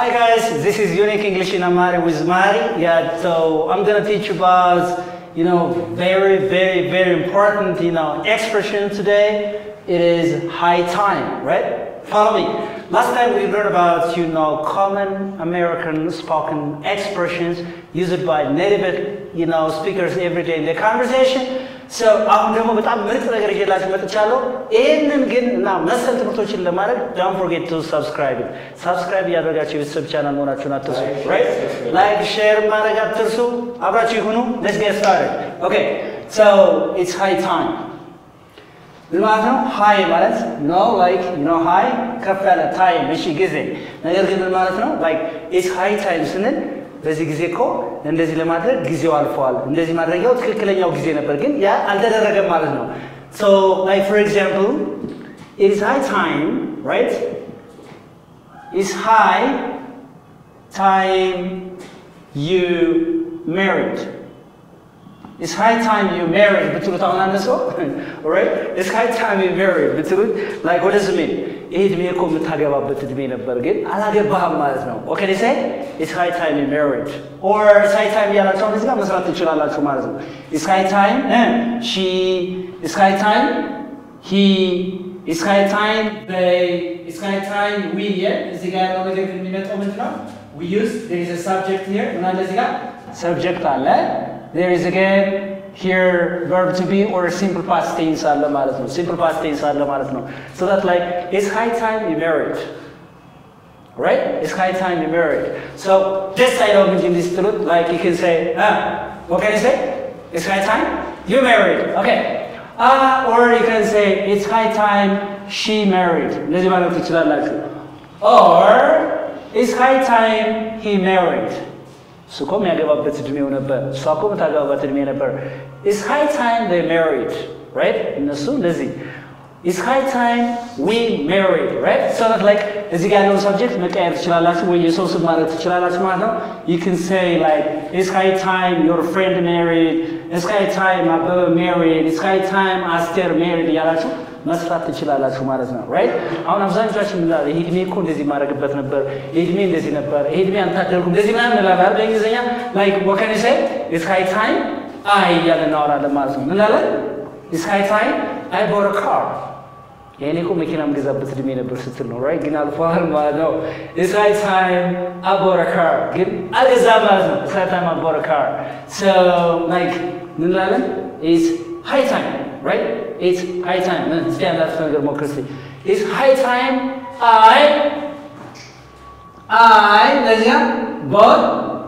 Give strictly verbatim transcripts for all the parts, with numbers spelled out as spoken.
Hi guys, this is Unique English in Amharic with Mari. Yeah, so I'm gonna teach you about, you know, very, very, very important, you know, expression today. It is high time, right? Follow me. Last time we learned about, you know, common American spoken expressions used by native, you know, speakers every day in their conversation. So አሁን ደግሞ በጣም ምርጥ ነገር ይዤላችሁ መጥቻለሁ። ይሄንን ግን እና መሰል ትምህርቶችን ለማድረግ don't forget to subscribe. Subscribe ያደርጋችሁ የቤተሰብ ቻናል መሆናችሁን አትርሱ. Right? Like, share ማድረግ አትርሱ። አብራችሁ ይሁኑ. Let's get started. Okay. So it's high time. ምን ማለት ነው? high ማለት no like you know high ከፍ ያለ time እሺ ጊዜ ነገር ግን ምን ማለት ነው? like it's high time ስንል በዚህ ጊዜ እኮ እንደዚህ ለማድረግ ጊዜው አልፏል እንደዚህ ማድረጊያው ትክክለኛው ጊዜ ነበር ግን ያ አልተደረገም ማለት ነው so like for example it is high time right it's high time you married it's high time you married በትሉት አሁን አንድ ሰው alright it's high time you married በትሉት like what does it mean ይሄ እድሜ እኮ የምታገባበት እድሜ ነበር ግን አላገባህም ማለት ነው okay they say it's high time you married or it's high time ያላችሁ እዚህ ጋር መስራት ትችላላችሁ ማለት ነው it's high time and she it's high time he it's high time they it's high time we yeah እዚህ ጋር ያለው ነገር የሚመጣው ምንድን ነው we use there is a subject here እና እዚህ ጋር subject አለ there is again here verb to be or simple past tense አለ ማለት ነው simple past tense አለ ማለት ነው so that like it's high time you married right it's high time you married so this side of this truth like you can say ah what can you say it's high time you married okay ah or you can say it's high time she married እንደዚህ ማለት ትችላላችሁ or it's high time he married so come ያገባበት እድሜው ነበር so come ታገባበት እድሜ ነበር it's high time they married right እነሱ እንደዚህ it's high time we married right so that like እዚህ ጋር ያለው subject መቀየር ትችላላችሁ ወይ የሰው ስም ማለት ትችላላችሁ ማለት ነው you can say like it's high time your friend married it's high time አበበ married it's high time አስቴር married ያላችሁ መስራት ትችላላችሁ ማለት ነው right አሁን አብዛኞቻችን እንላለን ይሄ እድሜ እኮ እንደዚህ ማድረግበት ነበር ይሄ እድሜ እንደዚህ ነበር ይሄ እድሜ አንታደርጉ እንደዚህ ምናምን እንላለን በእንግሊዝኛ like what can you say it's high time አይ ያለን እናወራለን ማለት ነው እንላለን it's high time I bought a car የኔ እኮ መኪና ምገዛበት እድሜ ነበር ስትል ነው right ግን አልፏል ማለት ነው it's high time I bought a car ግን አልገዛም ማለት ነው it's high time I bought a car so like እንላለን it's high time right it's high time stand up ነገር ሞክር እስቲ it's high time I I ለዚያ bought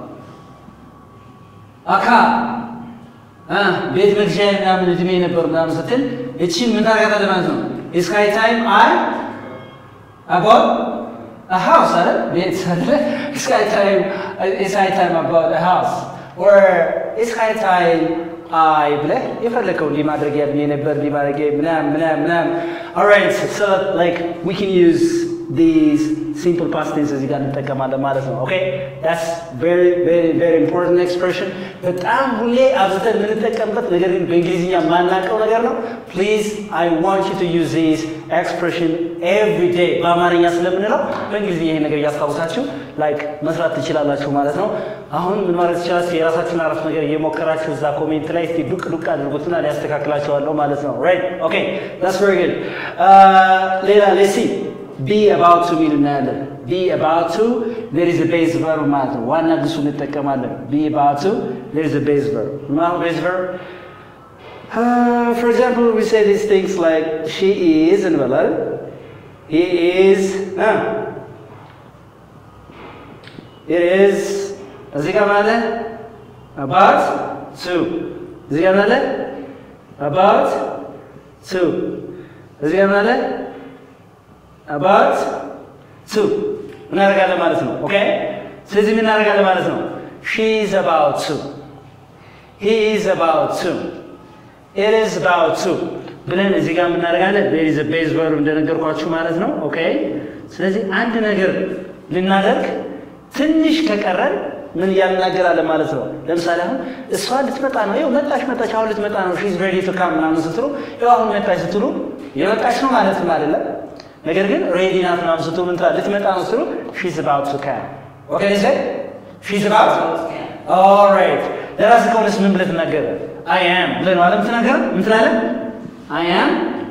a car አ ቤት መግዣ ምናምን እድሜ ነበር ምናምን ስትል እቺ ምን ታደርጋለህ ማለት ነው it's high time I I bought a house አይደል ቤት አይደል it's high time it's high time I bought a house or it's high time I ብለህ የፈለከው ሊማድረግ ያድሜ ነበር ሊማድረግ ምናምን ምናምን ምናምን alright so like we can use these simple past tense እዚህ ጋር እንጠቀማለን ማለት ነው okay that's very very very important expression በጣም ሁሌ አብዝተን የምንጠቀምበት ነገር ግን በእንግሊዝኛ ማናውቀው ነገር ነው please I want you to use this expression every day በአማርኛ ስለምንለው በእንግሊዝኛ ይሄን ነገር ያስታውሳችሁ like መስራት ትችላላችሁ ማለት ነው አሁን ምን ማለት ይችላል የራሳችሁን አረፍ ነገር እየሞከራችሁ እዛ ኮሜንት ላይ እስቲ ዱቅ ዱቅ አድርጉትና ሊያስተካክላችኋለሁ ማለት ነው right okay that's very good uh ሌላ let's see be about to mean እናያለን be about to there is a base verb ማለት ነው ዋና ግሱ እንጠቀማለን be about to there is a base verb now base verb uh, for example we say these things like she is and well he is uh, it is እዚህ ጋር ማለት about to እዚህ ጋር ማለት about to እዚህ ጋር ማለት about to እናደርጋለን ማለት ነው okay ስለዚህ ምን እናደርጋለን ማለት ነው she is about to he is about to it is about to ብለን እዚህ ጋር ምን እናደርጋለን there is a base verb እንደነገርኳችሁ ማለት ነው okay ስለዚህ አንድ ነገር ልናደርግ ትንሽ ከቀረን ምን ያናገራለን ማለት ነው ለምሳሌ አሁን እሷ ልትመጣ ነው ይኸው መጣች መጣች አሁን ልትመጣ ነው she is ready to come ምናምን ስትሉ ይኸው አሁን መጣች ስትሉ የመጣች ነው ማለት ነው አይደለም ነገር ግን ready ናት ምናምን ስትሉ ምን ልትመጣ ነው ስትሉ she is about to come What can you say? She's about? All right. ለራስህ ከሆነስ ምን ብለህ ትናገራለህ? I am ብለህ ነው አይደል የምትናገረው? ምን ትላለህ? I am?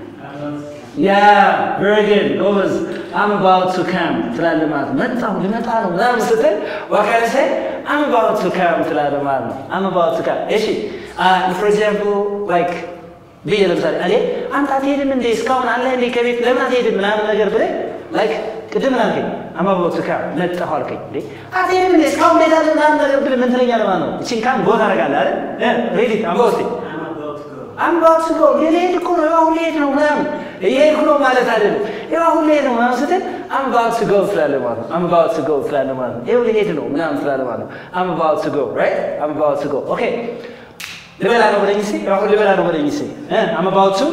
Yeah, very good. ጎበዝ። I'm about to come ትላለህ ማለት ነው። መጣሁ ልመጣ ነው ምናምን ስትል what can you say? I'm about to come ትላለህ ማለት ነው። I'm about to come. እሺ for example like ብዬ ለምሳሌ እኔ አንተ አትሄድም እንዴ እስካሁን አለ እንዴ ከቤት ለምን አትሄድም ምናምን ነገር ብለህ like ቅድም አልከኝ I'm about to come መጣሁ አልከኝ እንዴ አትሄድም እንዴ እስካሁን ቤት አለ ምናምን ነገር ብለህ ምን ትለኛለህ ማለት ነው። እቺን ካም ጎ ታደርጋለህ አይደል? ሬዲ I'm about to I'm about to go ልሄድ እኮ ነው አሁን ልሄድ ነው ምናምን እየሄድኩ ነው ማለት አይደለም። ይኸው አሁን ልሄድ ነው ምናምን ስትል I'm about to go ትላለህ ማለት ነው። I'm about to go ትላለህ ማለት ነው። ይኸው ልሄድ ነው ምናምን ትላለህ ማለት ነው። I'm about to go right? I'm about to go okay ልበላ ነው በለኝ እስኪ አሁን ልበላ ነው በለኝ እስኪ I'm about to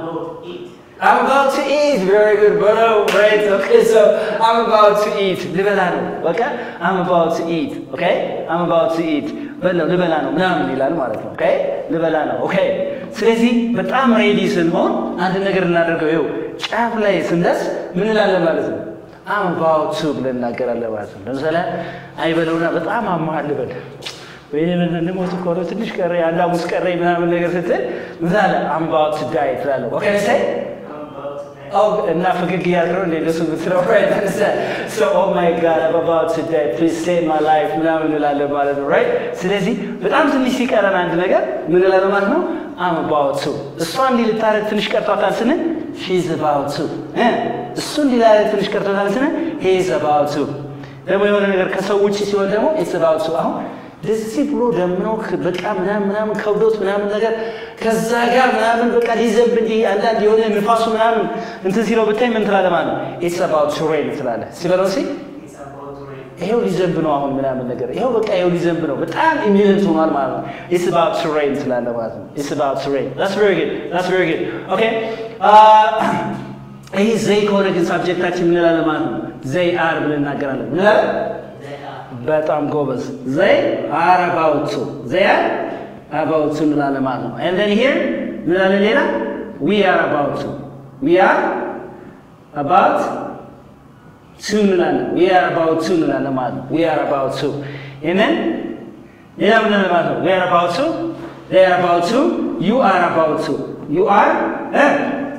I'm about to eat very good bro right okay so I'm about to eat ልበላ ነው በቃ I'm about to eat okay I'm about to eat በለው ልበላ ነው ምናምን ይላል ማለት ነው okay ልበላ ነው okay ስለዚህ በጣም ሬዲ ስንሆን አንድ ነገር እናደርገው ይኸው ጫፍ ላይ ስንደርስ ምን እንላለን ማለት ነው I'm about to ብለን እናገራለን ማለት ነው። ለምሳሌ አይበለውና በጣም አማሃል ልበል ወይኔ ምን እንደሞት እኮ ነው ትንሽ ቀረ አንድ አሙስ ቀረ ምናምን ነገር ስትል ምሳሌ I'm about to die ትላለህ okay say Oh, and not forget to get around this with the right. So, oh my God, I'm about to die. Please save my life. Right? So, but I'm going to see Karan and Naga. I'm about to. The son did the finish Kartan. She's about to. The son did the finish Kartan. He's about to. Then we want to make a which is your demo. It's about to. ደዚህ ብሎ ደግሞ በቃ ምናምን ምናምን ከብዶት ምናምን ነገር ከዛ ጋር ምናምን በቃ ሊዘንብ እንዲ አንዳንድ የሆነ ንፋሱ ምናምን እንትን ሲለው ብታይ ምን ትላለህ ማለት ነው it's about to rain ትላለህ ሲበለው ሲ it's about to rain ይሄው ሊዘንብ ነው አሁን ምናምን ነገር ይሄው በቃ ይሄው ሊዘንብ ነው በጣም ኢሚነንት ሆኗል ማለት ነው it's about to rain ትላለህ ማለት ነው it's about to rain that's very good that's very good okay ይሄ ዘይ ከሆነ ግን ሳብጀክታችን ምን ይላል ማለት ነው ዘይ አር ብለን እናገራለን ምን ይላል በጣም ጎበዝ they are about to they are about to እንላለን ማለት ነው and then here እንላለን ሌላ we are about to we are about to እንላለን we are about to እንላለን ማለት ነው we are about to and then ሌላ ምን እንላለን ማለት ነው we are about to they are about to you are about to you are eh?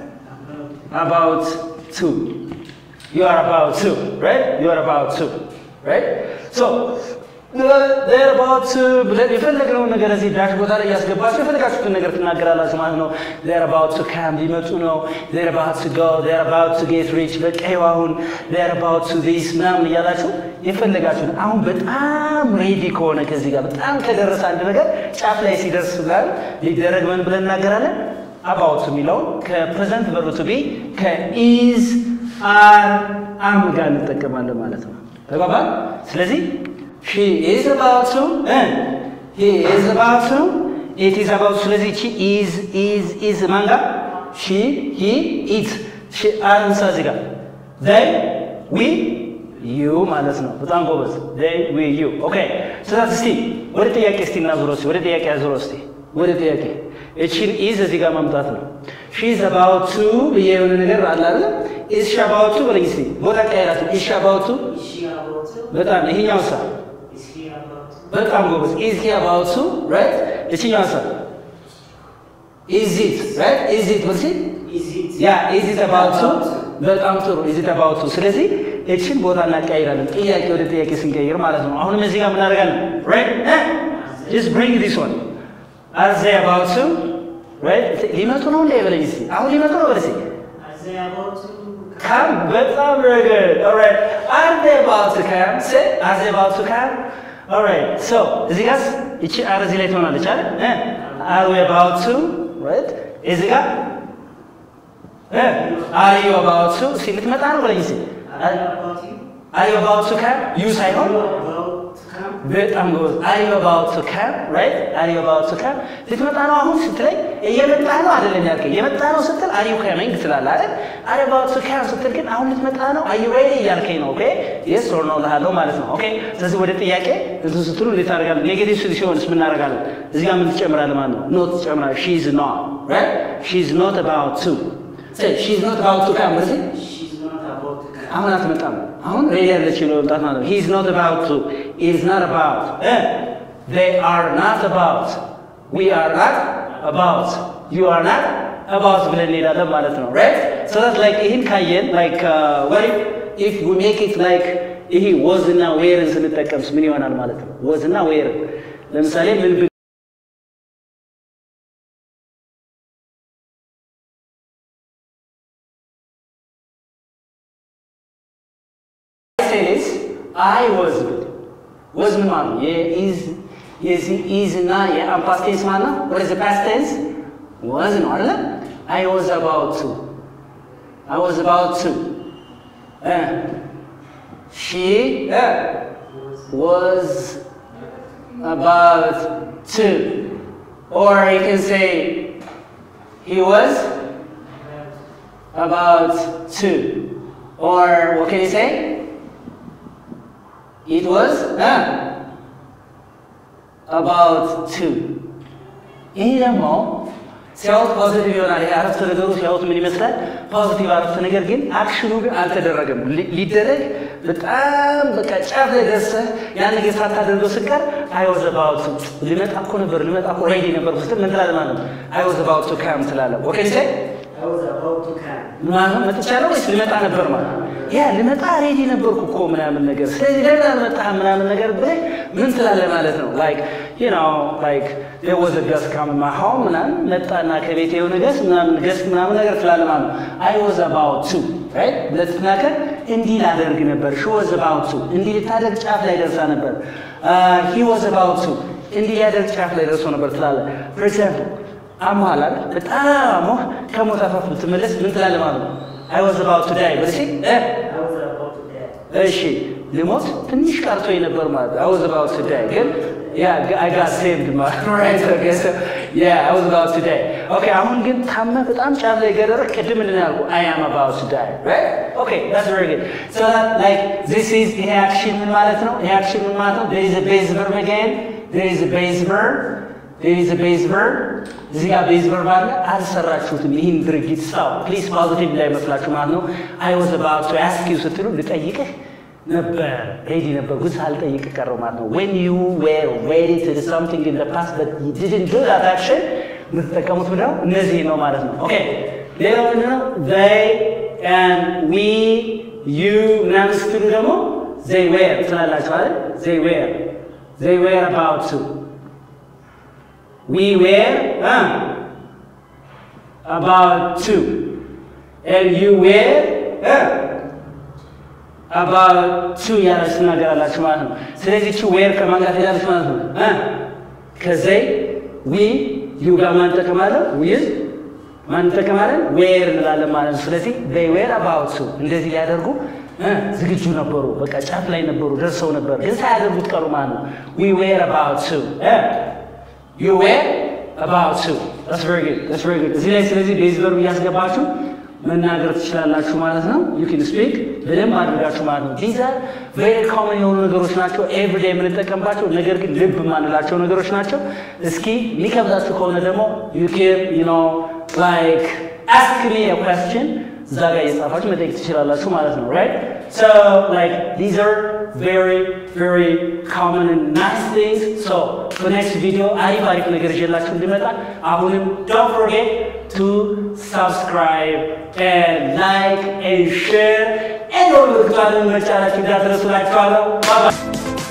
about to you are about to right you are about to right so they're about to ብለን የፈለግነው ነገር እዚህ ዳሽ ቦታ ላይ ያስገባችሁ የፈለጋችሁትን ነገር ትናገራላችሁ ማለት ነው they're about to come ሊመጡ ነው they're about to go they're about to get rich በቃ አሁን they're about to this ምናምን እያላችሁ የፈለጋችሁን አሁን በጣም ሬዲ ከሆነ ከዚህ ጋር በጣም ከደረሰ አንድ ነገር ጫፍ ላይ ሲደርስ ብለን ሊደረግ ምን ብለን እናገራለን about የሚለው ከፕሬዘንት verb to be ከis are am ጋር እንጠቀማለን ማለት ነው ተባባል ስለዚህ she is about to and he is about to it is about to ስለዚህ she is is is ማንጋ she he it she are እንሳዚጋ they we you ማለት ነው በጣም ጎበዝ they we you okay so that's እስቲ ወደ ጥያቄ እስቲ እናዞር እስቲ ወደ ጥያቄ አዞር እስቲ ወደ ጥያቄ እቺን is እዚህ ጋር ማምጣት ነው she is about to የሆነ ነገር አለ አይደል is she about to በለኝ እስቲ ቦታ ቀይራት is she about to is she about to በጣም ይሄኛው ሳ is he about to በጣም ጎበዝ is he about to right እቺኛው ሳ is it right is it ወሲ is it yeah is it about to በጣም ጥሩ is it about to ስለዚህ እቺን ቦታ እናቀይራለን ጥያቄ ወደ ጥያቄ ስንቀይር ማለት ነው አሁንም እዚህ ጋር ምን አደርጋለን right just bring this one are they about to right ሊመጡ ነው እንዴ በለኝ እስቲ አሁን ሊመጡ ነው በለኝ are they about to come በጣም very good all right are they about to come say are they about to come all right so እዚህ ጋር እቺ are እዚህ ላይ ትሆናለች አይደል are we about to right እዚህ ጋር are you about to see ልትመጣ ነው በለኝ እስቲ are you about to come you ሳይሆን በጣም ጎበዝ are you about to come right are you about to come ልትመጣ ነው አሁን ስትለኝ እየመጣ ነው አይደለም ያልከኝ የመጣ ነው ስትል are you coming ትላለህ አይደል are you about to come ስትል ግን አሁን ልትመጣ ነው are you ready ያልከኝ ነው okay yes or no ለሃለው ማለት ነው okay ስለዚህ ወደ ጥያቄ እንትን ስትሉ እንዴት አደርጋለሁ ኔጌቲቭ ሲሆንስ ምን እናደርጋለን እዚህ ጋር ምን ትጨምራለህ ማለት ነው not ትጨምራለህ she is not right she is not about to say she is not about to come ማለት she's not about to come አሁን አትመጣም አሁን ሬዲ ያለች ነው ወጣት ማለት he is not about to it is not about eh? they are not about we are not about you are not about ብለን እንሄዳለን ማለት ነው right so that's like ይሄን ካየን like uh, what if, if we make it like ይሄ was እና were ስንጠቀምስ ምን ይሆናል ማለት ነው was እና were ለምሳሌ ምን I was was man yeah is is is na yeah I'm past tense man what is the past tense was not I was about to I was about to uh, she uh, was about to or you can say he was about to or what can you say it was uh, about two. ይሄ ደግሞ ሲያውት ፖዚቲቭ ይሆናል አረፍተ ነገሩ ሲያውት ምን ይመስላል ፖዚቲቭ አረፍተ ነገር ግን አክሽኑ ግን አልተደረገም ሊደረግ በጣም በቃ ጫፍ ላይ ደርሰህ ያን ነገር ሳታደርገው ስቀር I was about to ልመጣ እኮ ነበር ልመጣ እኮ ሬዲ ነበር ስትል ምን ትላለህ ማለት ነው I was about to come ትላለህ ኦኬ ዲሴ I was about to come ማለት መጥቻለሁ ወይስ ልመጣ ነበር ማለት ያ ልመጣ ሬዲ ነበርኩ እኮ ምናምን ነገር ስለዚህ ለምን አልመጣህም ምናምን ነገር ብለህ ምን ትላለህ ማለት ነው like you know like there was a guest come in my home ምናምን መጣና ከቤቴ የሆነ ገስ ምናምን ገስ ምናምን ነገር ትላለህ ማለት ነው I was about to right ለትናከር እንዲህ ላደርግ ነበር she was about to እንዲህ ልታደርግ ጫፍ ላይ ደርሳ ነበር he was about to እንዲህ ሊያደርግ ጫፍ ላይ ደርሶ ነበር ትላለህ for example አማላ በጣም ከሞት አፋፍ ብትመለስ ምን ትላለህ ማለት ነው I was about to die but see eh I was about to die እሺ ልሞት ትንሽ ቀርቶኝ ነበር ማለት I was about to die ግን yeah I got saved ማለት right okay so yeah I was about to die okay አሁን ግን ታመ በጣም ጫፍ ላይ ገደረ ቅድም እንደናልኩ I am about to die right okay that's very good so that like this is the action ምን ማለት ነው the action ምን ማለት ነው there is a base verb again there is a base verb there is a base verb እዚህ ጋር base verb አለ አልሰራችሁትም ይሄን ድርጊት ስታው ፕሊዝ ፖዚቲቭ ላይ መስላችሁ ማለት ነው I was about to ask you ስትሉ ልጠይቅህ ነበር ሬዲ ነበር ግን ሳልጠይቅ ቀረው ማለት ነው when you were ready to do something in the past but you didn't do that action ምትጠቀሙት ምንድነው እነዚህ ነው ማለት ነው ኦኬ ሌላው ምንድነው they and we you ምናምን ስትሉ ደግሞ they were ትላላችሁ አይደል they were they were about to we were uh, about to and you were uh, about to ያላችሁ እናገራላችሁ ማለት ነው ስለዚህ እቺ were ከማን ጋር ትሄዳለች ማለት ነው እ ከዘይ we you ጋር ማን ተከማለ with ማን ተከማለ were እንላለን ማለት ነው ስለዚህ they were about to እንደዚህ ሊያደርጉ እ ዝግጁ ነበሩ በቃ ጫፍ ላይ ነበሩ ደርሰው ነበር ግን ሳያደርጉት ቀሩ ማለት ነው we were about to እ you were about to that's very good that's very good እዚህ ላይ ስለዚህ base verb ያስገባችሁ መናገር ትችላላችሁ ማለት ነው you can speak በደንብ አድርጋችሁ ማለት ነው these are very common የሆኑ ነገሮች ናቸው every day የምንጠቀምባቸው ነገር ግን ልብ ማንላቸው ነገሮች ናቸው እስኪ ሊከብዳችሁ ከሆነ ደግሞ you can you know like ask me a question እዛ ጋር እየጻፋችሁ መጠየቅ ትችላላችሁ ማለት ነው right so like these are very very common and nice things so for next video አሪፍ አሪፍ ነገር ይዤላችሁ እንድመጣ አሁንም don't forget to subscribe and like and share and all the other መጫናችሁ እንዳትረሱ ላችኋለሁ bye bye